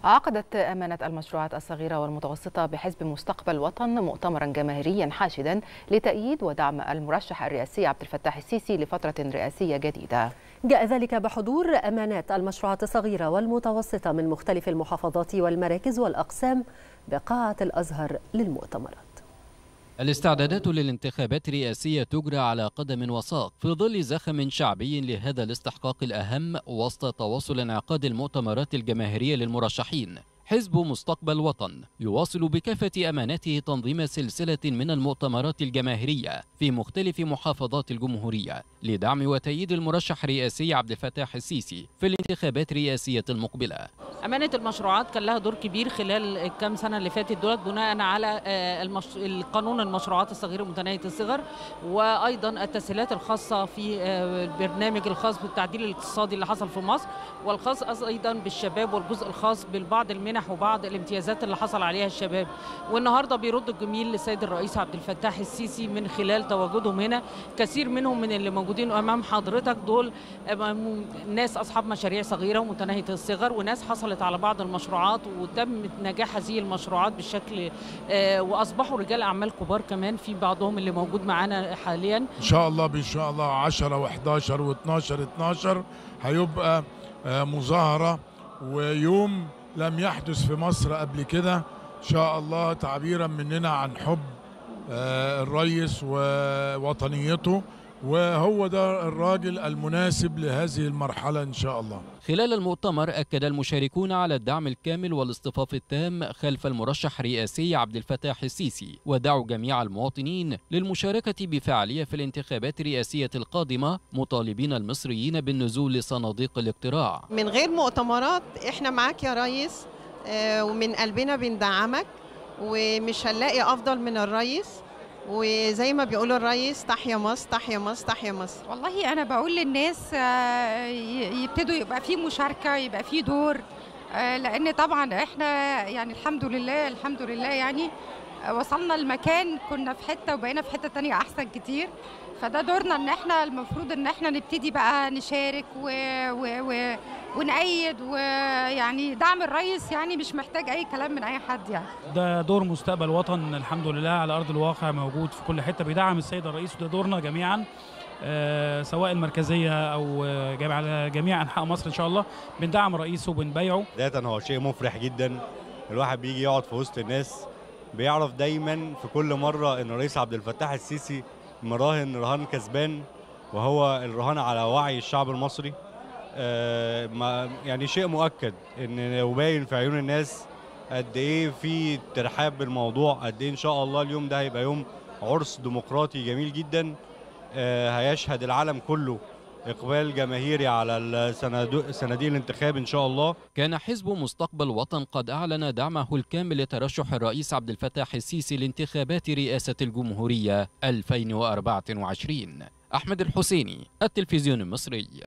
عقدت أمانة المشروعات الصغيرة والمتوسطة بحزب مستقبل وطن مؤتمرا جماهيريا حاشدا لتأييد ودعم المرشح الرئاسي عبد الفتاح السيسي لفترة رئاسية جديدة. جاء ذلك بحضور أمانات المشروعات الصغيرة والمتوسطة من مختلف المحافظات والمراكز والأقسام بقاعة الأزهر للمؤتمرات. الاستعدادات للانتخابات الرئاسية تجرى على قدم وساق في ظل زخم شعبي لهذا الاستحقاق الأهم وسط تواصل انعقاد المؤتمرات الجماهيرية للمرشحين. حزب مستقبل وطن يواصل بكافة أماناته تنظيم سلسلة من المؤتمرات الجماهيرية في مختلف محافظات الجمهورية لدعم وتأييد المرشح الرئاسي عبد الفتاح السيسي في الانتخابات الرئاسية المقبلة. أمانة المشروعات كان لها دور كبير خلال الكام سنة اللي فاتت دولت بناء على القانون المشروعات الصغيرة متناهية الصغر، وأيضا التسهيلات الخاصة في البرنامج الخاص بالتعديل الاقتصادي اللي حصل في مصر، والخاص أيضا بالشباب، والجزء الخاص بالبعض المنح وبعض الامتيازات اللي حصل عليها الشباب. والنهارده بيرد الجميل للسيد الرئيس عبد الفتاح السيسي من خلال تواجدهم هنا. كثير منهم من اللي موجودين امام حضرتك دول ناس اصحاب مشاريع صغيره ومتناهيه الصغر، وناس حصلت على بعض المشروعات وتم نجاح هذه المشروعات بالشكل واصبحوا رجال اعمال كبار كمان، في بعضهم اللي موجود معانا حاليا. ان شاء الله 10 و11 و12 12 هيبقى مظاهره ويوم لم يحدث في مصر قبل كده ان شاء الله، تعبيرا مننا عن حب الرئيس ووطنيته، وهو ده الراجل المناسب لهذه المرحلة إن شاء الله. خلال المؤتمر أكد المشاركون على الدعم الكامل والاصطفاف التام خلف المرشح الرئاسي عبد الفتاح السيسي، ودعوا جميع المواطنين للمشاركة بفعالية في الانتخابات الرئاسية القادمة، مطالبين المصريين بالنزول لصناديق الاقتراع. من غير مؤتمرات احنا معاك يا ريس، ومن قلبنا بندعمك، ومش هنلاقي أفضل من الرئيس، وزي ما بيقولوا الرئيس تحيا مصر تحيا مصر تحيا مصر. والله أنا بقول للناس يبتدوا يبقى في مشاركة، يبقى في دور، لأن طبعا احنا يعني الحمد لله يعني وصلنا لمكان كنا في حتة وبقينا في حتة تانية أحسن كتير، فده دورنا ان احنا المفروض ان احنا نبتدي بقى نشارك ونأيد، ويعني دعم الرئيس يعني مش محتاج اي كلام من اي حد يعني. ده دور مستقبل وطن الحمد لله على ارض الواقع، موجود في كل حته بيدعم السيد الرئيس، وده دورنا جميعا سواء المركزيه او على جميع انحاء مصر ان شاء الله بندعم الرئيس وبنبايعه. بدايه هو شيء مفرح جدا، الواحد بيجي يقعد في وسط الناس بيعرف دايما في كل مره ان الرئيس عبد الفتاح السيسي مراهن رهان كسبان، وهو الرهان على وعي الشعب المصري. يعني شيء مؤكد ان وباين في عيون الناس قد ايه في ترحاب بالموضوع، قد ايه ان شاء الله اليوم ده هيبقى يوم عرس ديمقراطي جميل جدا، هيشهد العالم كله إقبال جماهيري على صناديق الانتخاب إن شاء الله. كان حزب مستقبل وطن قد أعلن دعمه الكامل لترشح الرئيس عبد الفتاح السيسي لانتخابات رئاسة الجمهورية 2024. أحمد الحسيني، التلفزيون المصري.